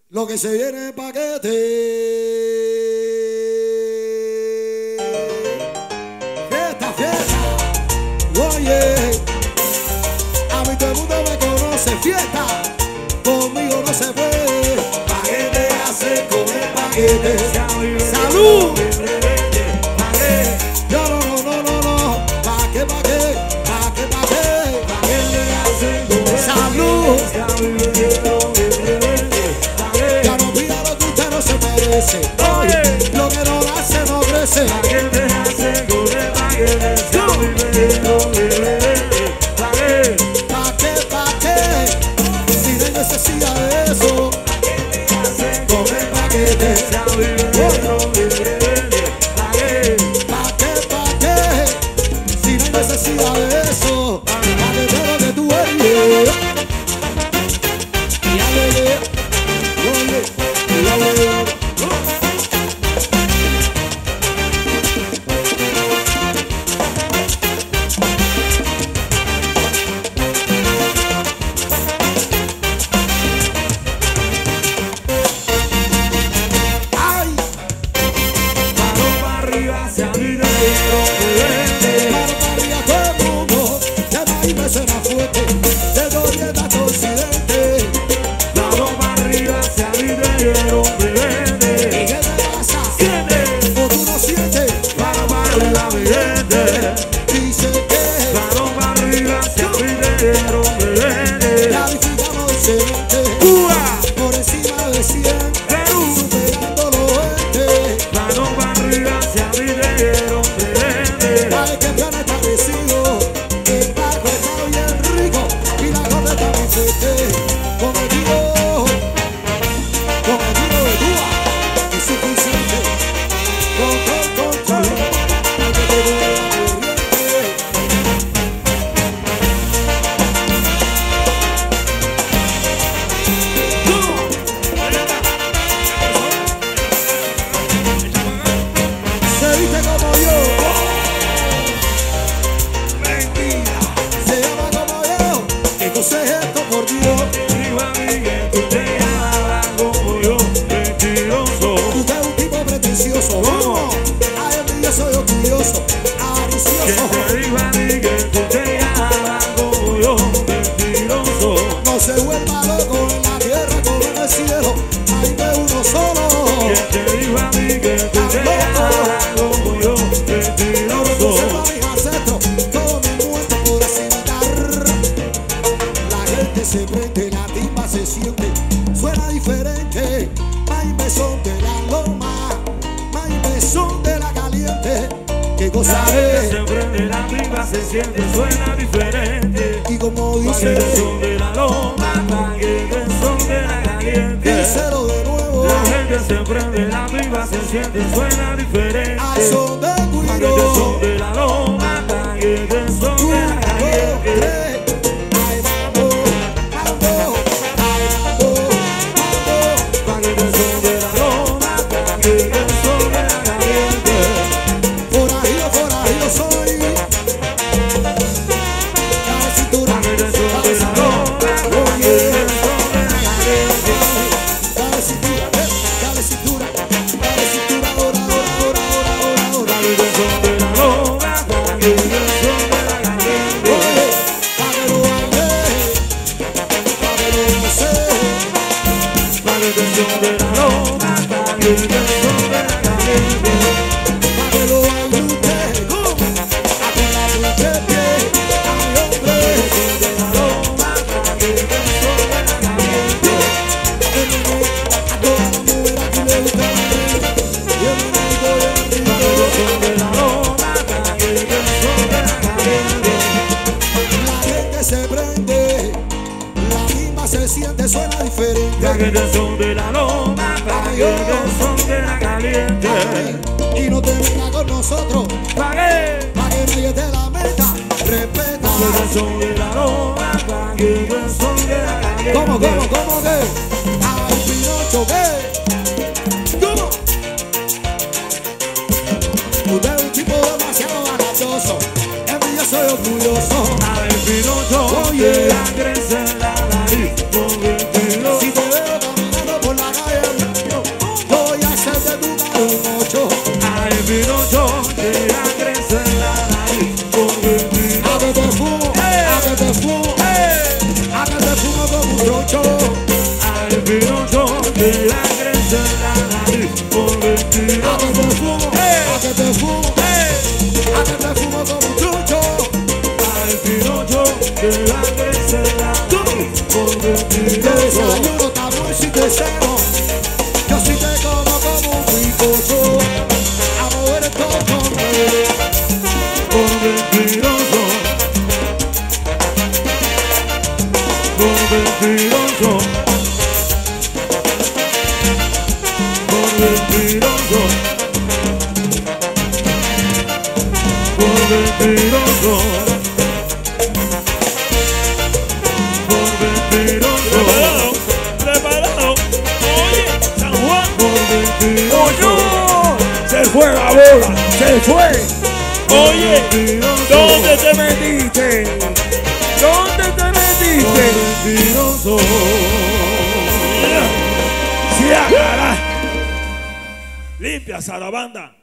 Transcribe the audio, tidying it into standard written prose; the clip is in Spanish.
Lo que se viene en paquete. Fiesta, fiesta. Oye, a mí todo el mundo me conoce. Fiesta, conmigo no se puede. Paquete hace comer paquete. ¡Salud! Yo no. ¿Pa' qué? ¡Salud! Ya no pida lo que usted no se merece. Oye, lo que no nace no crece. Paquete hace comer paquete. ¿Pa' qué? Si no hay necesidad de eso. Comer paquete. ¿Pa' qué? Si no hay necesidad de eso. Paquete lo que tú eres. Se prende, la timba se siente, suena diferente. May Mesón de la Loma, May Mesón de la Caliente. Qué cosa es. Se prende, la timba se siente, suena diferente. Y como dice, Mesón de la Loma, May Mesón de la Caliente. Díselo de nuevo. La gente se prende, la timba se siente, suena diferente. Al son de Guiro, Mesón de la Loma, May Mesón de la Caliente. Suena diferente. La gente son de la Loma, pague, son de la Caliente. Y no te vengas con nosotros, Pague, pa' que nadie te la meta. Respeta. la gente son de la Loma, pague, son de la Caliente. ¿Cómo que? Ay, Pinocho, ¿qué? ¿Cómo? Usted es un tipo demasiado maravilloso, envidioso y orgulloso. Ay, Pinocho, oye, crece la nariz, si te veo caminando por la calle, mentiroso que la crece en la nariz. Por mentiroso. A que te fumo, a que te fumo, a que te fumo como un chucho. Mentiroso que la crece en la nariz. Por mentiroso. Desayuno, tabú si te ceno. Yo sí te como un picoso. A mover el coco. Por mentiroso. Por mentiroso. Por mentiroso. Por mentiroso. Por mentiroso. Preparado. Oye, San Juan. Por mentiroso. Se fue la bola, se fue. Oye, Mentiroso. ¿dónde te metiste? ¿Dónde te metiste? Mentiroso. Sí, agarra. Limpia, Sarabanda.